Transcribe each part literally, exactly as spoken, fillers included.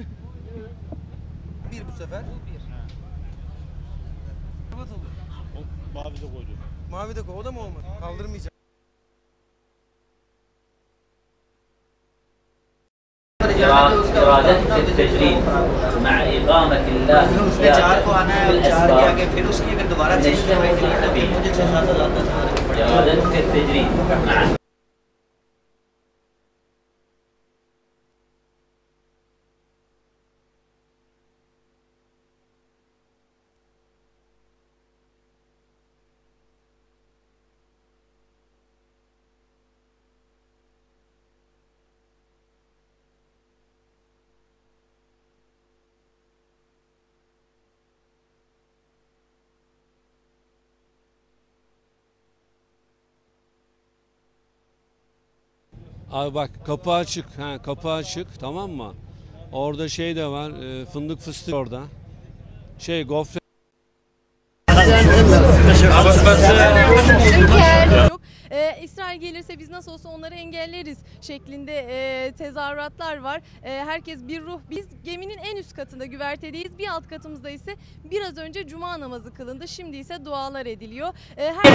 Bir bu sefer. Bu bir. Kapat olur. O mavi de koydu. Mavi de koy. O da mı olmadı? Kaldırmayacağım. إرادة التجريد مع إقامة الله في الأسباب إرادة التجريد مع Abi bak kapı açık, ha, kapı açık, tamam mı? Orada şey de var, e, fındık fıstık orada. Şey gofret. Ee, İsrail gelirse biz nasıl olsa onları engelleriz şeklinde e, tezahüratlar var. E, herkes bir ruh. Biz geminin en üst katında güvertedeyiz. Bir alt katımızda ise biraz önce cuma namazı kılındı. Şimdi ise dualar ediliyor. E, her...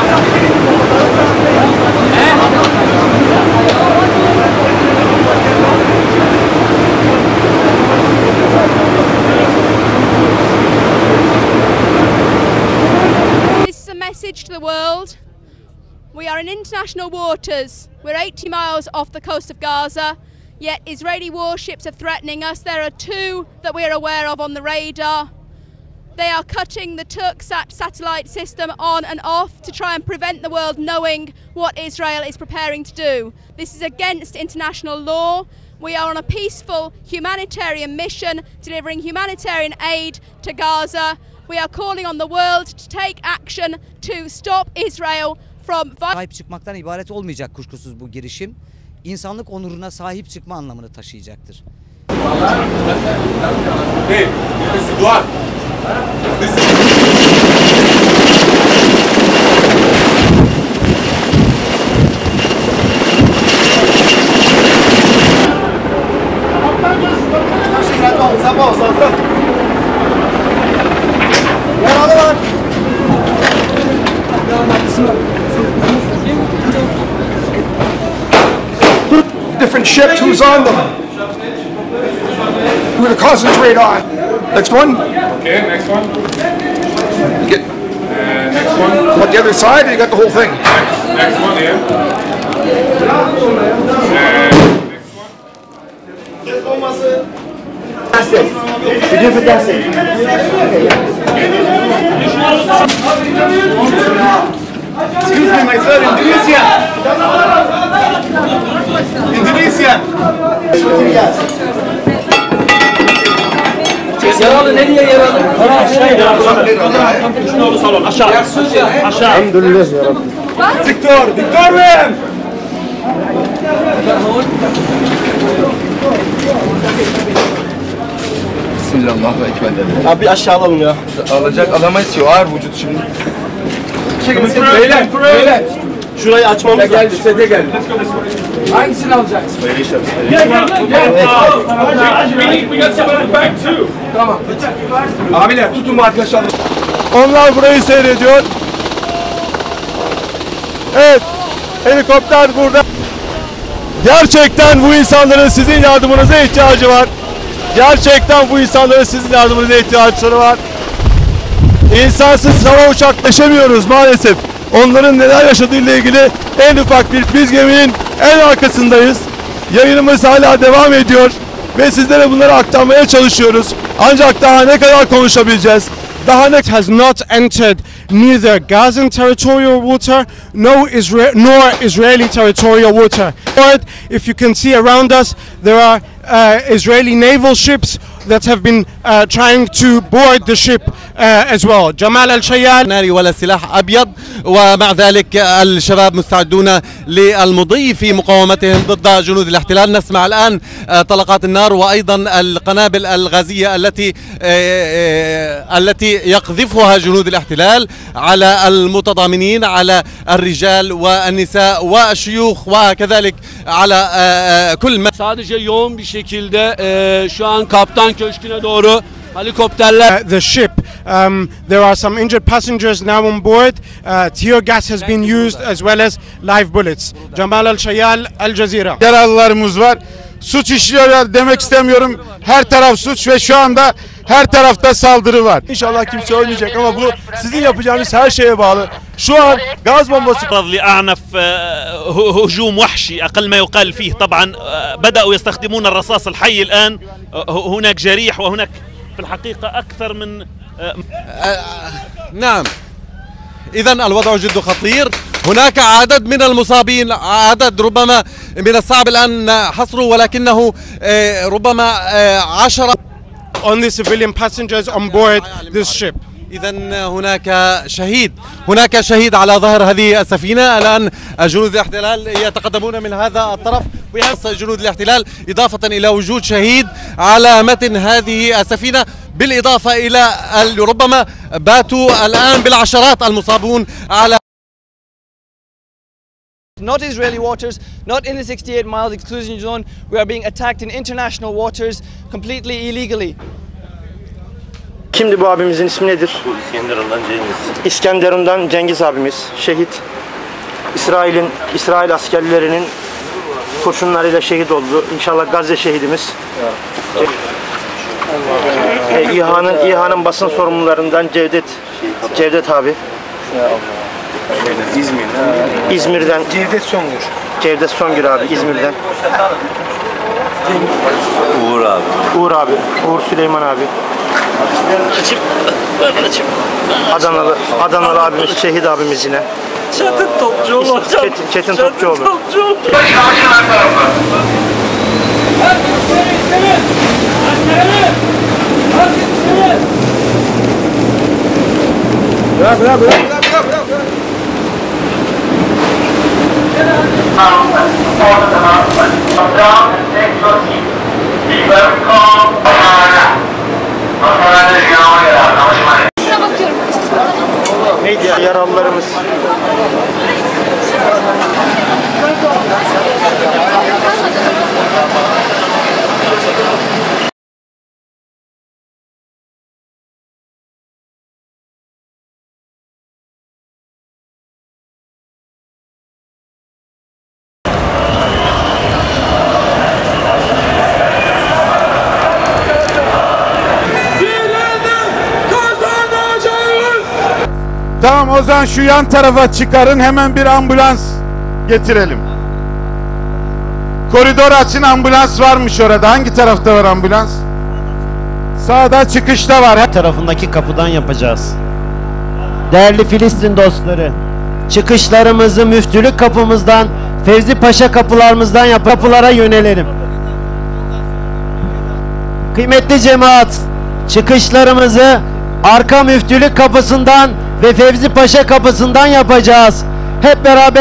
This is a message to the world. We are in international waters. We're eighty miles off the coast of Gaza, yet Israeli warships are threatening us. There are two that we are aware of on the radar. They are cutting the Turksat satellite system on and off to try and prevent the world knowing what Israel is preparing to do. This is against international law. We are on a peaceful humanitarian mission delivering humanitarian aid to Gaza. We are calling on the world to take action to stop Israel from... Sahip çıkmaktan ibaret olmayacak kuşkusuz bu girişim. İnsanlık onuruna sahip çıkma anlamını taşıyacaktır. Hey, this is Duan. This is... Different ships, who's on them? Who to concentrate on? Next one. Okay, next one. You get And next one. what, the other side, or you got the whole thing? Next, next one, yeah. And Excuse me, my son, Indonesia. Indonesia. Yaralı nereye yaralı? Aşağı salon aşağı. Aşağı. Alhamdulillah ya Rabbi. Victor, Victor man. Bismillahirrahmanirrahim. Abi aşağı alalım ya. Alacak alamayız ki, o ağır vücut şimdi. Çekin Beyler, beyler. Şurayı açmamız lazım. Geldi, sete geldi. Hangisini alacaksın? Tamam. Abiler tutun bu arkadaşlar. Onlar burayı seyrediyor. Evet. Helikopter burada. Gerçekten bu insanların sizin yardımınıza ihtiyacı var. Gerçekten bu insanların sizin yardımınıza ihtiyaçları var. İnsansız hava uçaklaşamıyoruz maalesef. Onların neler yaşadığıyla ilgili en ufak bir biz geminin en arkasındayız. Yayınımız hala devam ediyor ve sizlere bunları aktarmaya çalışıyoruz. Ancak daha ne kadar konuşabileceğiz? Daha ne has not entered neither Gazan territorial water no Isra nor Israeli territorial water. If you can see around us, there are uh, Israeli naval ships that have been uh, trying to board the ship uh, as well. Jamal al-Shayal ناري ولا سلاح أبيض، ومع ذلك الشباب مستعدون للمضي في مقاومتهم ضد جنود الاحتلال. نسمع الآن طلقات النار وأيضا القنابل الغازية التي التي يقذفها جنود الاحتلال على المتضامنين، على الرجال والنساء والشيوخ وكذلك على كل من. Sadece yoğun bir şey şekilde e, şu an Kaptan Köşkü'ne doğru helikopterler. Uh, the ship, um, there are some injured passengers now on board. Uh, tear gas has been used as well as live bullets. Jamal Al-Shayal, Al Jazeera. Yaralılarımız var. Suç işliyorlar demek istemiyorum. Her taraf suç ve şu anda her tarafta saldırı var. İnşallah kimse ölmeyecek ama bu sizin yapacağınız her şeye bağlı. Şu an gaz bombası. لأعنف هجوم وحشي أقل ما يقال فيه طبعا بدأوا يستخدمون الرصاص الحي الآن هناك جريح وهناك في الحقيقة أكثر من نعم إذا الوضع جد خطير. هناك عدد من المصابين عدد ربما من الصعب الآن حصره ولكنه ربما عشرة only civilian passengers on board this ship. إذا هناك شهيد هناك شهيد على ظهر هذه السفينة. الآن جنود الاحتلال يتقدمون من هذا الطرف ويحصل جنود الاحتلال إضافة إلى وجود شهيد على متن هذه السفينة بالإضافة إلى ربما باتوا الآن بالعشرات المصابون على Not Israeli waters, not in the sixty-eight miles exclusion zone. We are being attacked in international waters completely illegally. Kimdi bu abimizin ismi nedir? İskenderun'dan Cengiz. İskenderun'dan Cengiz abimiz. Şehit. İsrail'in İsrail askerlerinin kurşunlarıyla şehit oldu. İnşallah Gazze şehidimiz. E, İHA'nın İHA'nın basın sorumlularından Cevdet Cevdet abi. İzmir'den. İzmir'den. Cevdet Songür. Cevdet Songür abi İzmir'den. Uğur abi. Uğur abi. Uğur Süleyman abi. Adanalı Adanalı abimiz, şehit abimiz yine. Çetin Topçuoğlu hocam. Çetin, Çetin Topçuoğlu. Bırak bırak bırak bırak bırak bırak. Medya yaralılarımız. Tamam, o zaman şu yan tarafa çıkarın, hemen bir ambulans getirelim. Koridor açın, ambulans varmış orada. Hangi tarafta var ambulans? Sağda, çıkışta var. Her tarafındaki kapıdan yapacağız. Değerli Filistin dostları, çıkışlarımızı müftülük kapımızdan, Fevzi Paşa kapılarımızdan yap kapılara yönelelim. Kıymetli cemaat, çıkışlarımızı arka müftülük kapısından ve Fevzi Paşa kapısından yapacağız. Hep beraber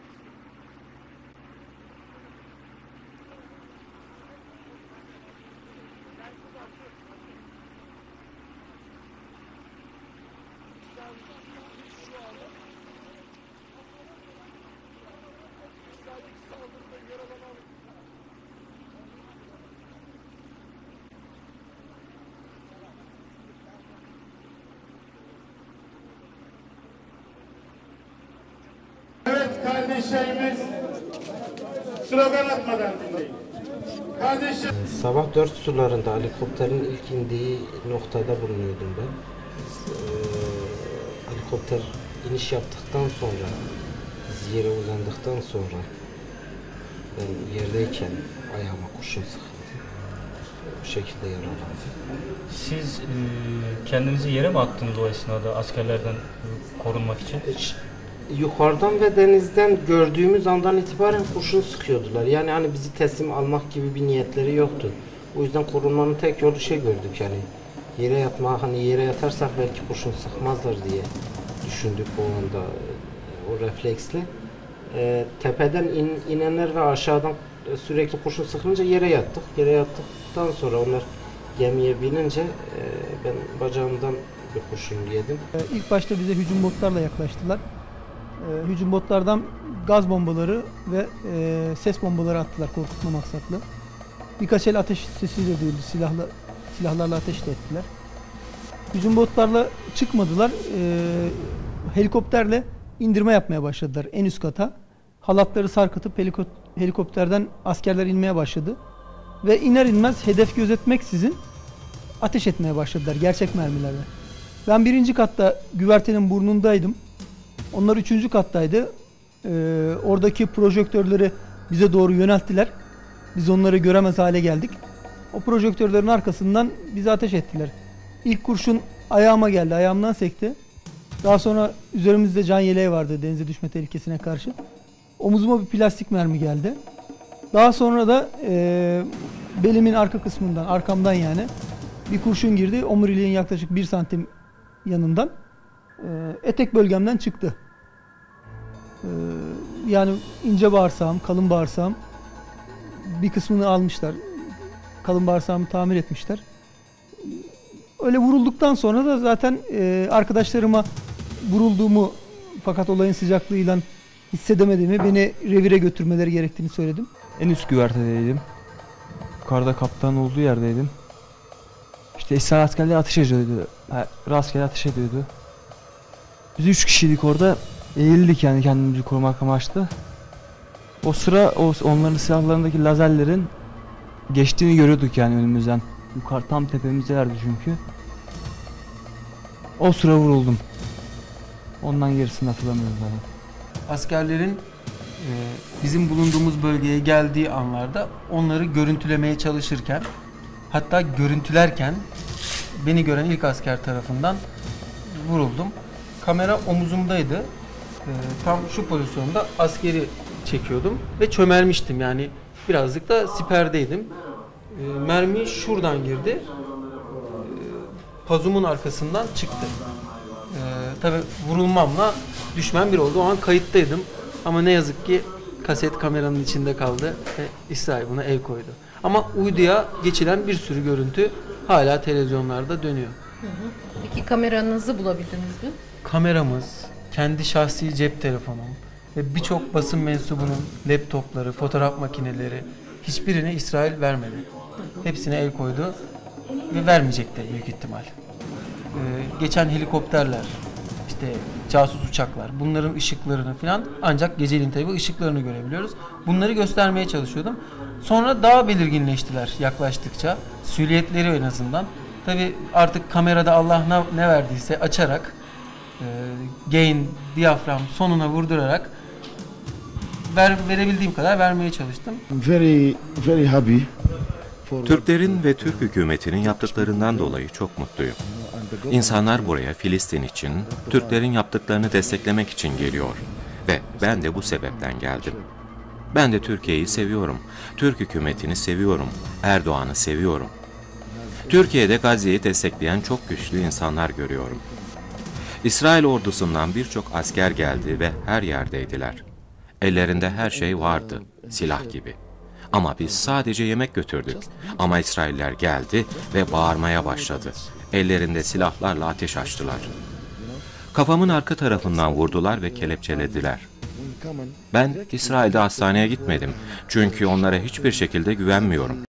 Evet kardeşlerimiz, slogan atmadan dinleyin. Kardeşler... Sabah dört sularında helikopterin ilk indiği noktada bulunuyordum ben. Ee, helikopter iniş yaptıktan sonra, biz yere uzandıktan sonra ben yerdeyken ayağıma kurşun sıkıldı. Bu şekilde yaralandım. Siz e, kendinizi yere mi attınız o esnada askerlerden korunmak için? Hiç, yukarıdan ve denizden gördüğümüz andan itibaren kurşun sıkıyordular. Yani hani bizi teslim almak gibi bir niyetleri yoktu. O yüzden korunmanın tek yolu şey gördük, yani yere yatma, hani yere yatarsak belki kurşun sıkmazlar diye düşündük o anda, o refleksle. E, tepeden in, inenler ve aşağıdan sürekli kurşun sıkınca yere yattık. Yere yattıktan sonra onlar gemiye binince e, ben bacağımdan bir kurşun yedim. İlk başta bize hücum botlarla yaklaştılar. E, hücum botlardan gaz bombaları ve e, ses bombaları attılar korkutma maksatlı. Birkaç el ateş sesi de duyuldu. Silahla, silahlarla ateş de ettiler. Hücum botlarla çıkmadılar. Ee, helikopterle indirme yapmaya başladılar en üst kata. Halatları sarkıtıp heliko helikopterden askerler inmeye başladı. Ve iner inmez hedef gözetmeksizin ateş etmeye başladılar gerçek mermilerle. Ben birinci katta güvertenin burnundaydım. Onlar üçüncü kattaydı. Ee, oradaki projektörleri bize doğru yönelttiler. Biz onları göremez hale geldik. O projektörlerin arkasından bize ateş ettiler. İlk kurşun ayağıma geldi, ayağımdan sekti. Daha sonra üzerimizde can yeleği vardı denize düşme tehlikesine karşı. Omuzuma bir plastik mermi geldi. Daha sonra da e, belimin arka kısmından, arkamdan yani bir kurşun girdi. Omuriliğin yaklaşık bir santim yanından. E, etek bölgemden çıktı. E, yani ince bağırsağım, kalın bağırsağım bir kısmını almışlar. Kalın bağırsağımı tamir etmişler. Öyle vurulduktan sonra da zaten e, arkadaşlarıma vurulduğumu fakat olayın sıcaklığıyla hissedemediğimi, beni revire götürmeleri gerektiğini söyledim. En üst güvertedeydim. Yukarıda kaptan olduğu yerdeydim. İşte İsrail askerleri ateş ediyordu. Rastgele ateş ediyordu. Biz üç kişiydik orada. Eğildik yani kendimizi korumak amaçlı. O sıra o, onların silahlarındaki lazerlerin geçtiğini görüyorduk yani önümüzden. Yukarı tam tepemizdelerdi çünkü. O sıra vuruldum. Ondan gerisini hatırlamıyorum zaten. Askerlerin e, bizim bulunduğumuz bölgeye geldiği anlarda onları görüntülemeye çalışırken, hatta görüntülerken beni gören ilk asker tarafından vuruldum. Kamera omuzumdaydı. E, tam şu pozisyonda askeri çekiyordum ve çömelmiştim yani birazcık da siperdeydim. E, mermi şuradan girdi. E, pazumun arkasından çıktı. E, tabii vurulmamla düşmem bir oldu. O an kayıttaydım. Ama ne yazık ki kaset kameranın içinde kaldı ve İsrail buna el koydu. Ama uyduya geçilen bir sürü görüntü hala televizyonlarda dönüyor. Hı hı. Peki kameranızı bulabildiniz mi? Kameramız, kendi şahsi cep telefonum ve birçok basın mensubunun laptopları, fotoğraf makineleri hiçbirini İsrail vermedi. Hepsine el koydu ve vermeyecek de büyük ihtimal. Ee, geçen helikopterler, işte casus uçaklar, bunların ışıklarını falan ancak geceliğin tabii ışıklarını görebiliyoruz. Bunları göstermeye çalışıyordum. Sonra daha belirginleştiler yaklaştıkça. Süliyetleri en azından. Tabii artık kamerada Allah ne, ne verdiyse açarak e, gain, diyafram sonuna vurdurarak ver, verebildiğim kadar vermeye çalıştım. Very, very happy. Türklerin ve Türk hükümetinin yaptıklarından dolayı çok mutluyum. İnsanlar buraya Filistin için, Türklerin yaptıklarını desteklemek için geliyor. Ve ben de bu sebepten geldim. Ben de Türkiye'yi seviyorum. Türk hükümetini seviyorum. Erdoğan'ı seviyorum. Türkiye'de Gazze'yi destekleyen çok güçlü insanlar görüyorum. İsrail ordusundan birçok asker geldi ve her yerdeydiler. Ellerinde her şey vardı, silah gibi. Ama biz sadece yemek götürdük. Ama İsrailler geldi ve bağırmaya başladı. Ellerinde silahlarla ateş açtılar. Kafamın arka tarafından vurdular ve kelepçelediler. Ben İsrail'de hastaneye gitmedim. Çünkü onlara hiçbir şekilde güvenmiyorum.